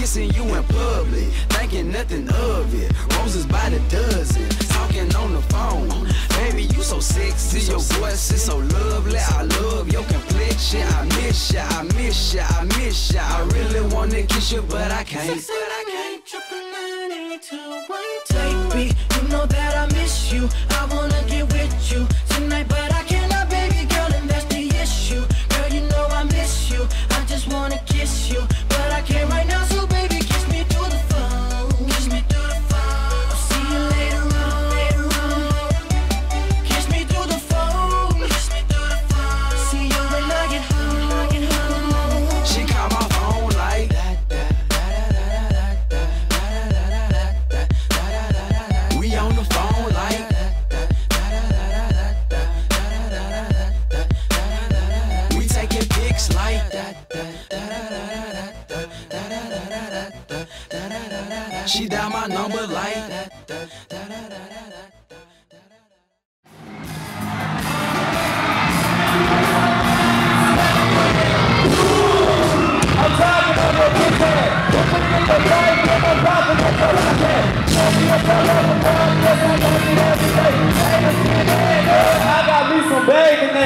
kissing you in public, thinking nothing of it. Roses by the dozen, talking on the phone. Baby, you so sexy, your voice is so lovely. I love your complexion. I miss ya, I miss ya, I miss ya. I really wanna kiss you, but I can't. Baby, you know that I miss you. I wanna get with you tonight, but I cannot, baby girl, and that's the issue. Girl, you know I miss you. I just wanna kiss you, but I can't right now. So baby, kiss me through the phone. Kiss me through the phone. I'll see you later on. Kiss me through the phone. Kiss me through the phone. See you when I get home. She called my phone like we on the phone like we taking pics like she dialed my number like I got me some bacon.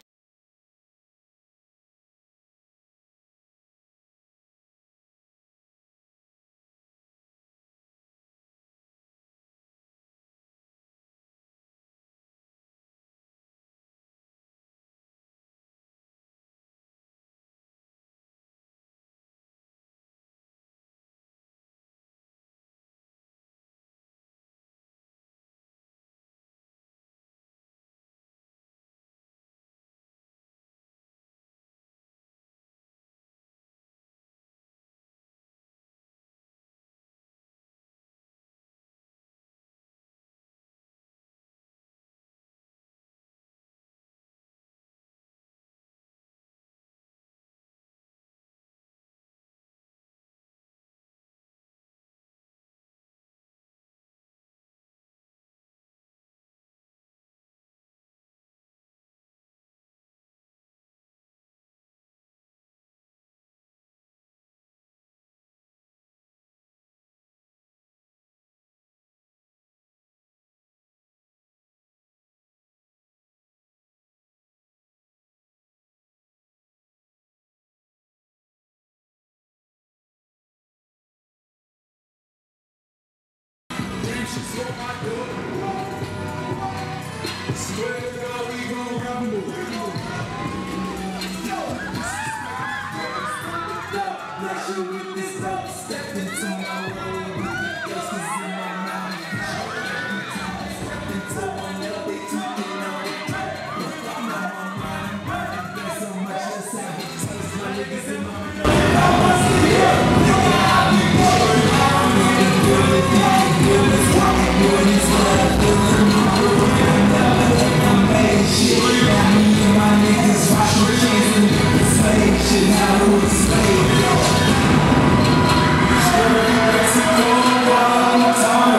Time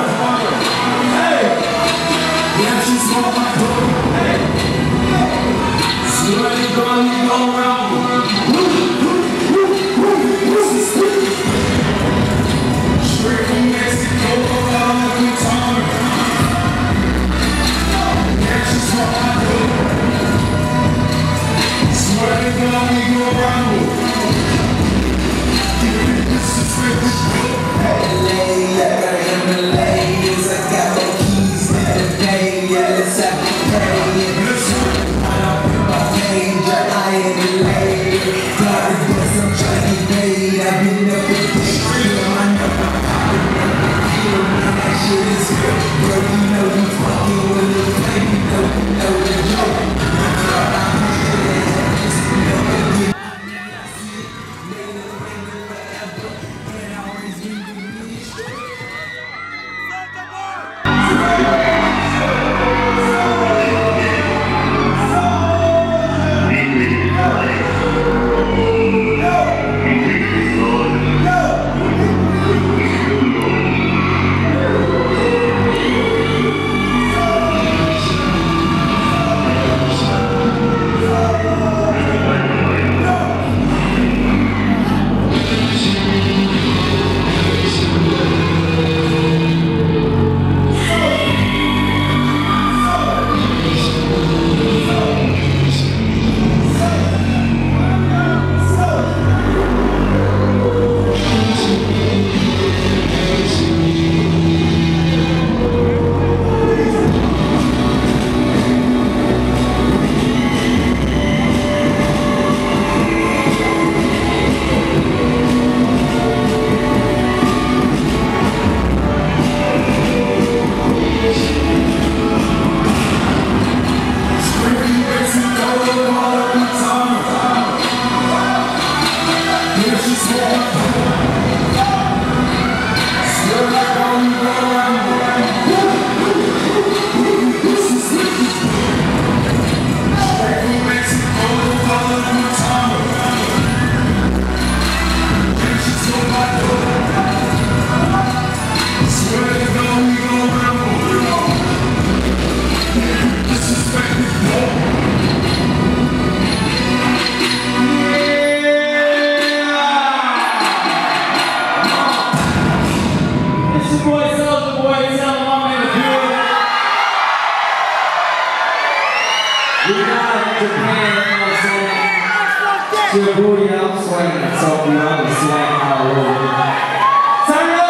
boy Soulja Boy, tell him I'm in the building. We got in Japan, you know what I'm saying? Your booty out swinging, so we all be swinging all over. Turn it up!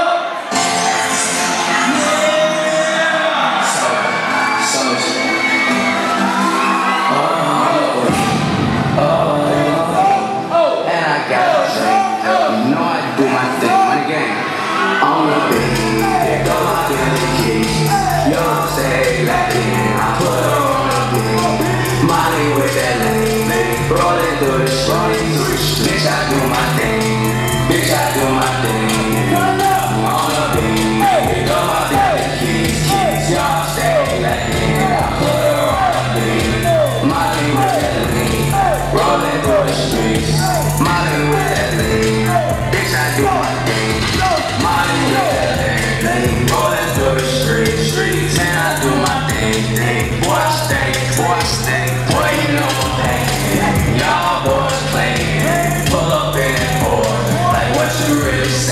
Rolling through the streets, bitch, I do my thing. Bitch, I do my thing. On the beat, pick up my belly keys. Y'all stay like me, I put her on the beat. Molly with that lean, rolling through the streets. Molly with that lean, bitch, I do my thing. Molly with that lean, rolling through the streets. Man, I do my thing. Boy, I stay, boy, you know what I'm saying. Y'all boys playing, pull up in it for like what you really saying.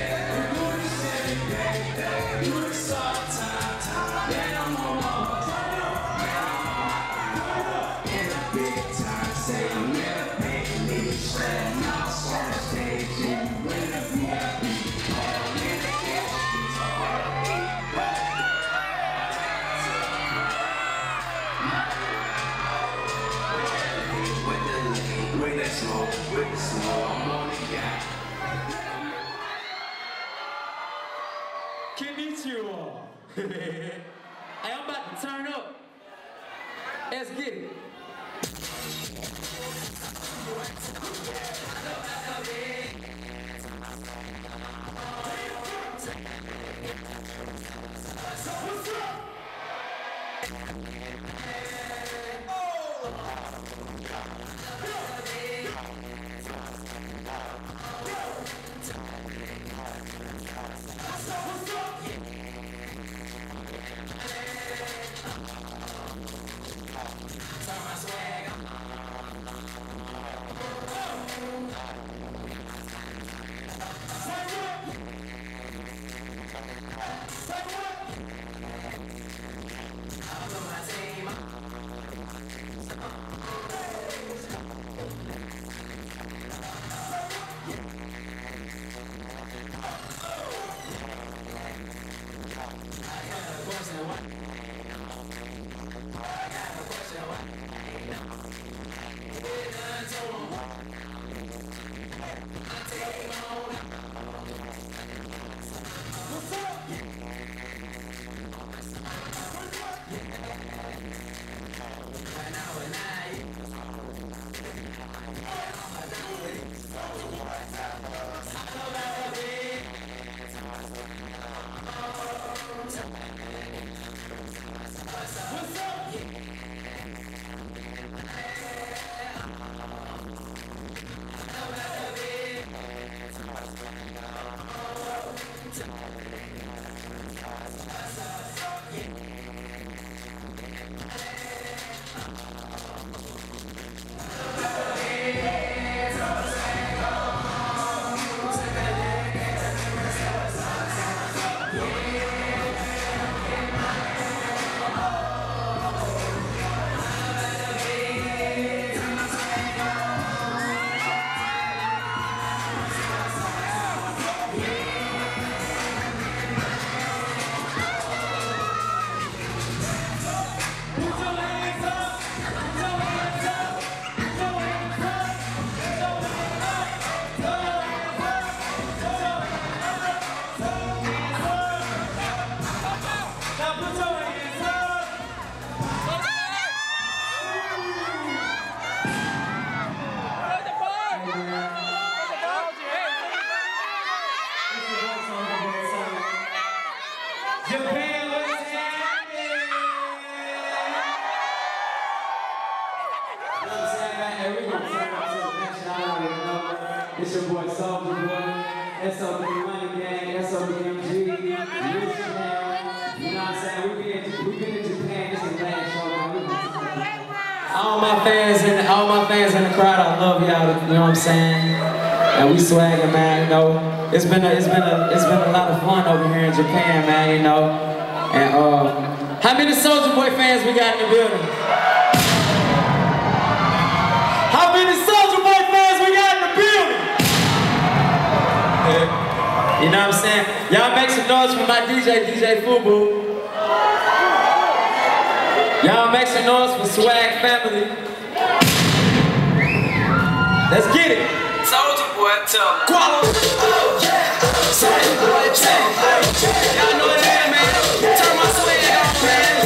In the big time, say you never make me sweat. Y'all on the stage, you win the VIP. With the smoke, I'm on the guy. Konnichiwa. Hey, I'm about to turn up. Let's get it. It's your boy Soulja Boy, SOB Money Gang, SOBMG, Rich Man. You know what I'm saying? We've been in Japan. This is the last show. All my fans in the crowd, I love y'all. You know what I'm saying? And we swagging, man. You know. it's been a lot of fun over here in Japan, man, you know. And how many Soulja Boy fans we got in the building? How many Soulja Boy fans we got in the building? You know what I'm saying? Y'all make some noise for my DJ Fubu. Y'all make some noise for Swag Family. Let's get it. Soulja Boy, tell me. Guala. Oh, yeah. Soulja Boy, tell me. Y'all know what it is, man. Turn my swag on,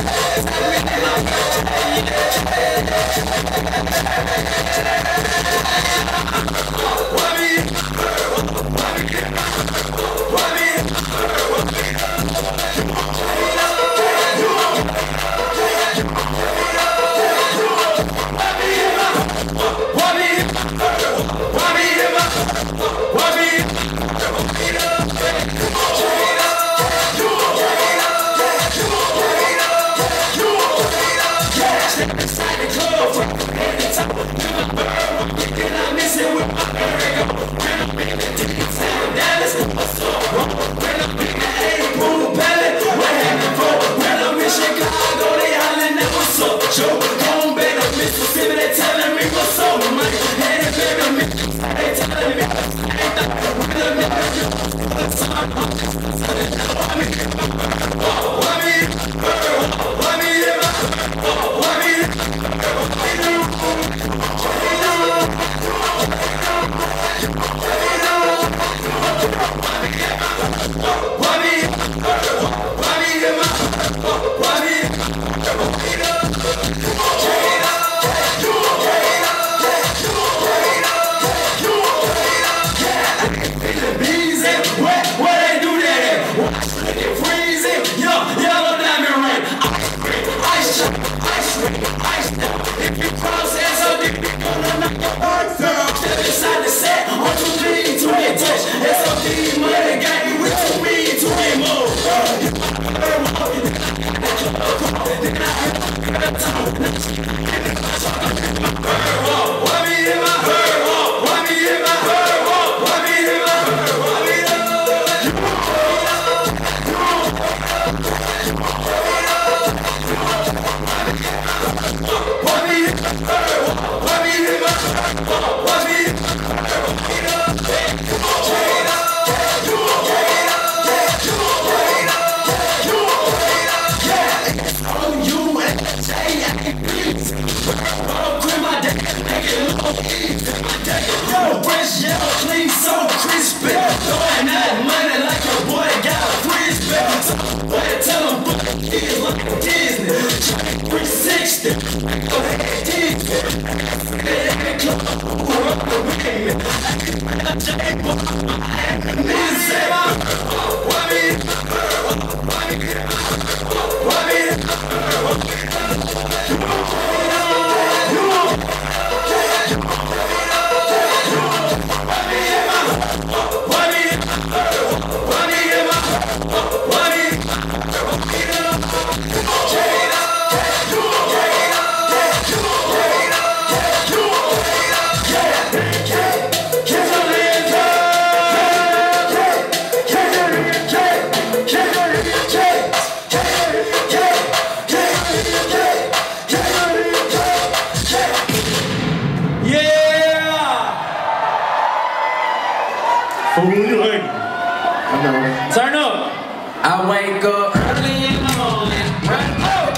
Turn up. I wake up early in the morning, run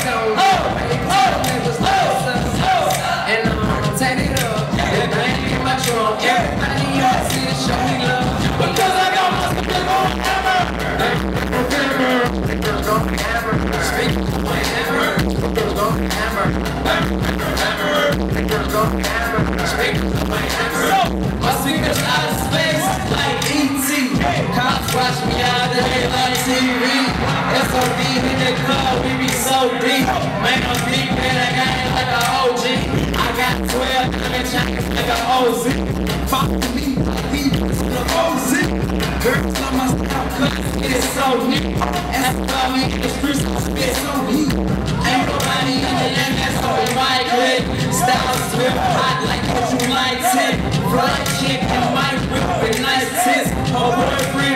and I'm take it up. They're banging my trunk. Everybody in the city show me love because I got my stick on hammer. Speak whenever. Speak whenever. My speakers out of space like E.T. Cops watch me out of here like TV. SOD in the club, we be so deep. Man, I'm deep and I got it like a OG. I got 12 chains like a OZ. Fuck me, we the OZ. Girls on my style, cause it's so neat. That's why we in the streets, it's so heat. Ain't nobody in the end that's so right click. Style swift, hot like what you like, tip. Front chick and my whip with nice tits. Her boyfriend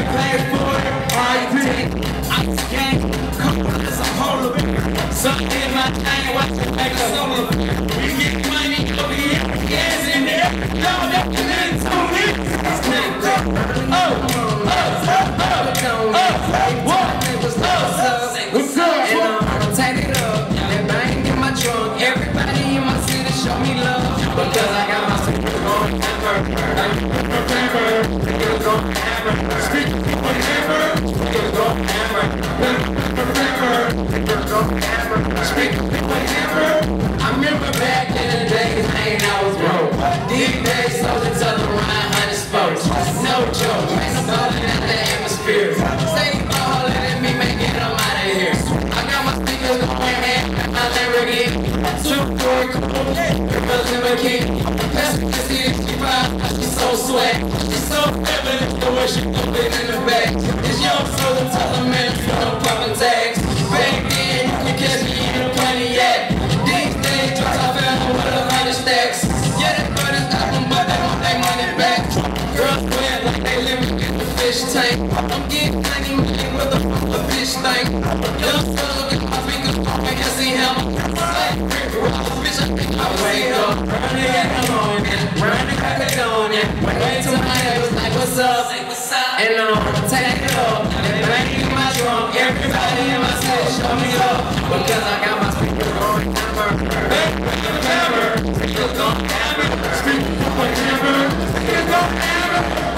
What's up? And I'm tied it up. That bang in my trunk. Everybody in my city show me love. Because I got my speakers going hammer. Speakers going hammer. Speakers going hammer. Speakers going hammer. Speakers going hammer. Speakers going hammer. I remember back in the days, man, I was broke. These days, soldiers tell them rhyme 100 spokes. No joke, man, I'm ballin' at the atmosphere. Stay ballin' and me making them out of here. I got my speakers going hammer. My Lamborghini. Super cool. Girls in bikini. That's what you see, she vibe. She's so swag. She's so feminine. The way she put it in the back. It's young soldier, tell them man, for no poppin' tags. Back then, you can catch me in a Pontiac. These days, drugs I found with 100 stacks. Yeah, they brothers got them, but they want their money back. Girls wear like they living in the fish tank. I'm getting 90 million with a fish tank. Young soldier, get my fingers off and you see him. Bitch, I think I wake up. Running at the morning, running back at dawn. Way to my neighbors like, what's up? And I'm tied it up. And bang in my trunk. Everybody in my city show me love. Because I got my speakers going hammer. Hammer. Speakers going hammer. Speakers going hammer. Speakers going hammer.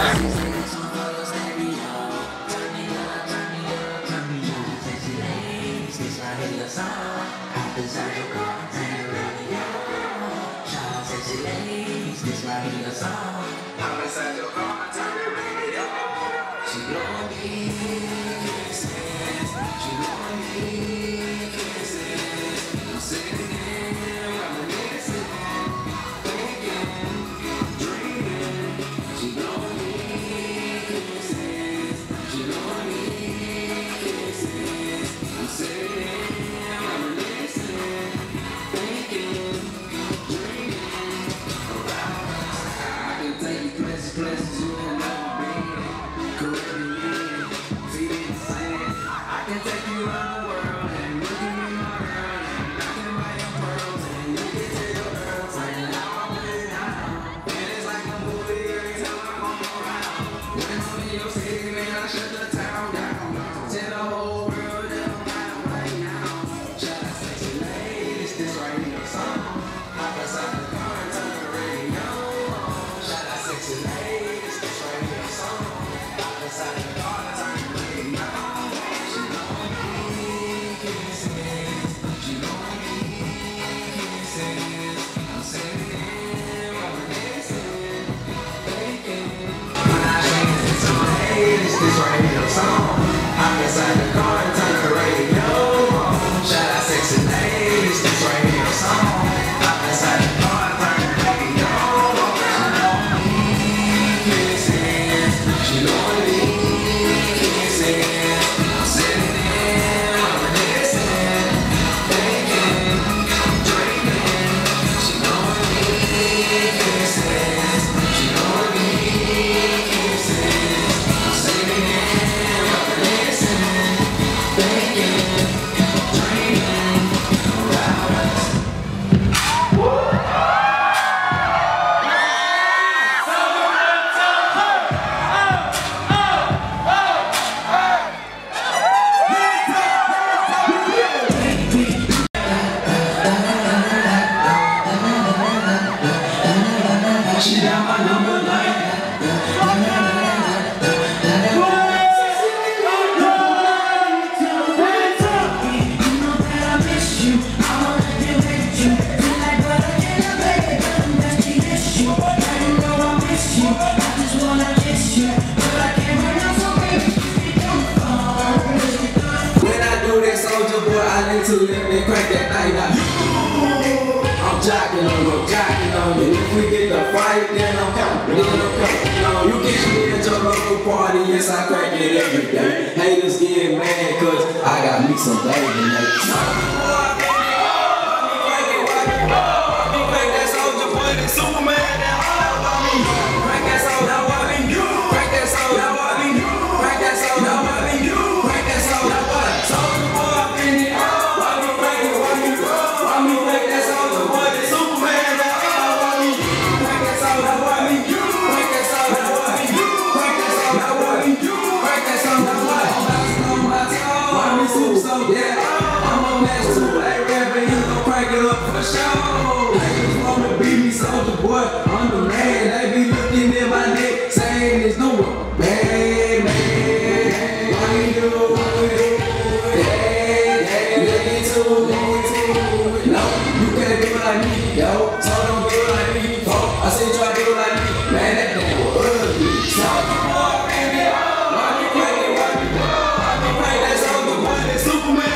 I'm inside your car, turn the radio. She blowing me kisses. She blowing me kisses. I'm sitting here reminiscing, thinking, dreaming. She blowing me kisses. She blowing me kisses. I'm sitting here reminiscing, thinking, dreaming. Take you places you have never been. Caribbean, feet in sand. I can take you around the world and you can be my girl. And I can buy your pearls and you can tell your girls. And now I put it out. And it's like a movie every time I come around. When I'm in your city, man, I shut the town down. Tell the whole world that I'm out right now. Shout out sexy ladies, this right here your song. Hop inside the car and turn the radio. Sexy ladies, this right here a song. Hop inside the car, turn the radio on. She blowing me kisses. She blowing me kisses. I'm sitting here reminiscing, thinking. When I dance with some ladies, this right here a song. Hop inside the car, turn the radio on. Shout out sexy ladies, this right here a song. Hop inside the car, turn the radio on. She blowing me kisses. I'm sitting there reminiscing, thinking, dreaming. She blowing me kisses. She blowing me kisses. I'm sitting there reminiscing, thinking, dreaming about us. She got my number like you know that I miss you. I wanna get with you. Feel like butter in a baby, that's the issue. I you know I miss you. I just wanna kiss you, but I can't run out, so baby, when I do that soldier boy, I need to live and crank that night out. I'm jocking on you. If we get the fight, then I'm coming. You catch me at your local party, yes, I crack it every day. Haters get mad, cause I got me some baby mates. Crank that soldier boy, that Superman, that all about me. Crank that soldier, what me do? Crank that soldier, what me do? Crank that soldier, what me do? Crank that soldier, what? Soldier boy, I been it all. Why me crank it, why me roll? Why me crank that soldier boy, that Superman, that all about me. Crank that soldier, what me do? Crank that soldier, what me do? Crank that soldier, what me do? Crank that soldier, what? it up for sure. They just wanna be me, soldier boy. I'm the man. They be looking at my neck, saying there's no one bad man. Why you do it? They too. No, you can't do it like me, yo. So don't do it like me, folk. I said try to do it like me, man. That thing was ugly. Soldier boy, baby. Why me crazy? Why me crazy? That soldier boy, that Superman.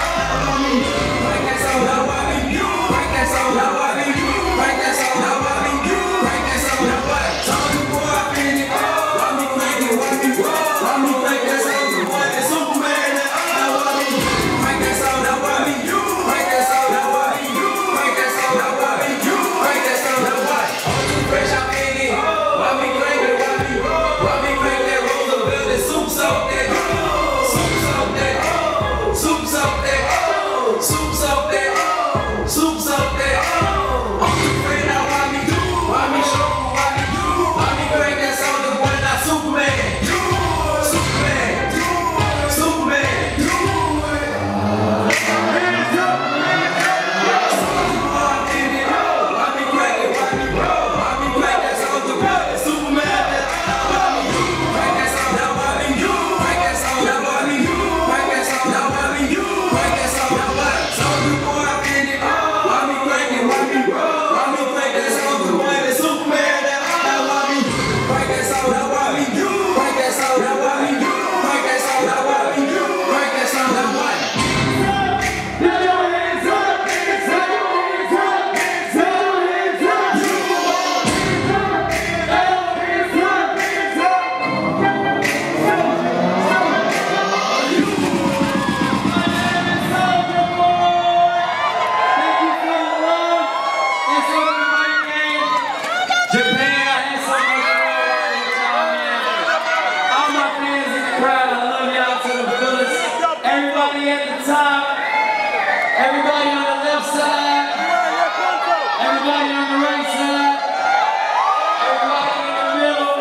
Everybody on the left side, everybody on the right side, everybody in the middle,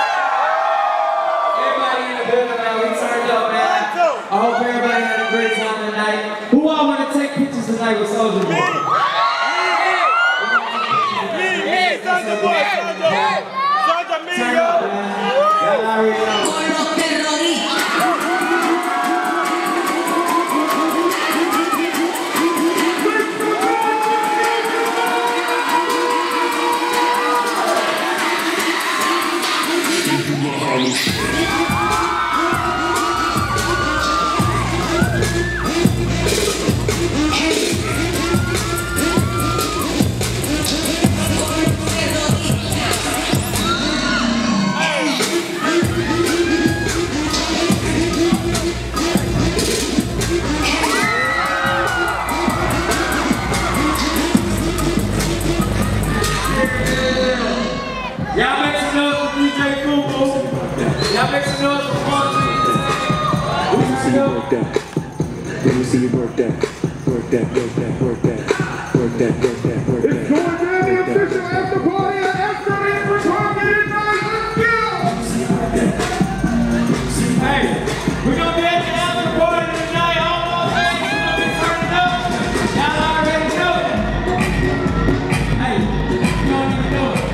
everybody in the building, man. We turned up, man. I hope everybody had a great time tonight. Who all want to take pictures tonight with Soulja Boy? Soulja Boy, Soulja me, yo. Y'all already know. Y'all make some noise for DJ Fubu. Y'all make some noise for Fonzie. Let me see you work that. Let me see you work that. Work that, work that, work that. Work that, work that, work that. It's going down the official after party at Escalade for Target Night. Let's go! Hey, we're gonna be at the after party tonight. All our fans are gonna be turning up. Y'all already know it. Hey, you don't even know it.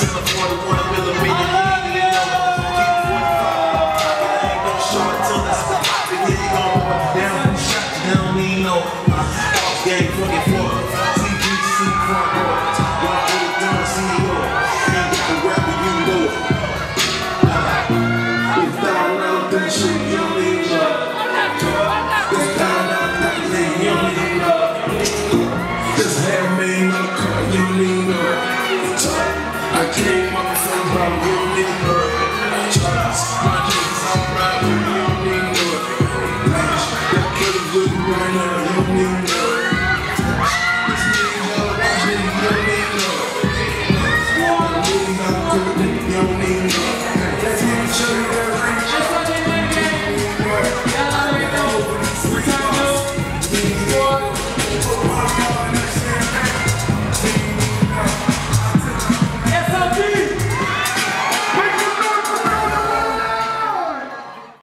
in the 41 millimeter. Keep 45. Ain't no short till it's the hit gon' down. Shot you don't need no off game 44. TGC front door. Y'all put it down, CEO. Ain't got the rapper, you know it. It's down out that shit, you don't need no. It's down out that thing, you don't need no. This handmade no car, you don't need no. I came up from you don't need no.